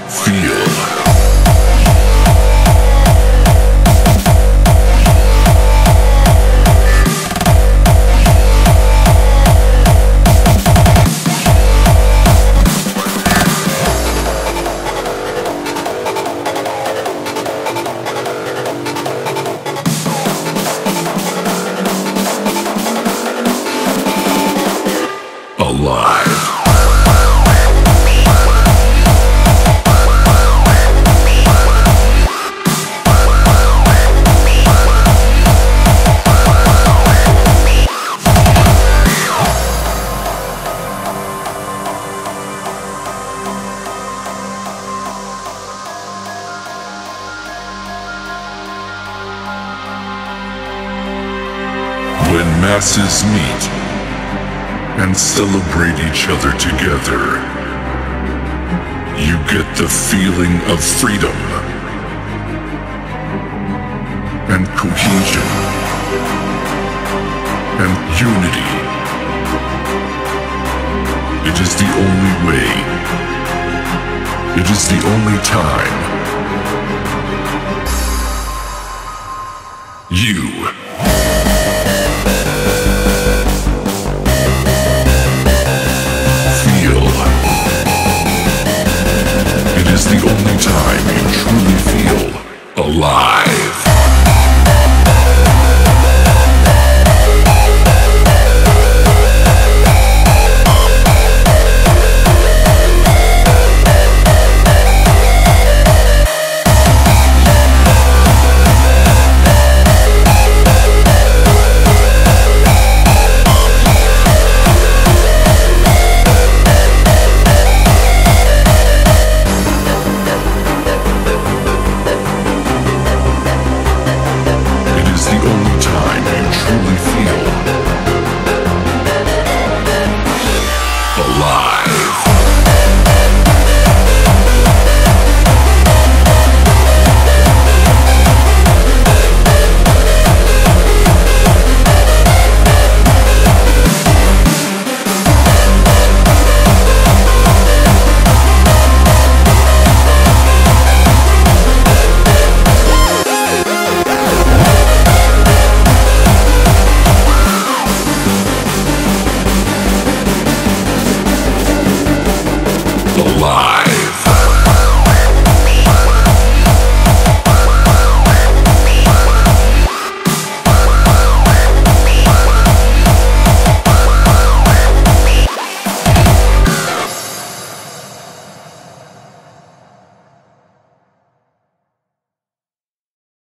Feel. Alive. When masses meet and celebrate each other together, you get the feeling of freedom and cohesion and unity. It is the only way. It is the only time. You is the only time you truly feel alive.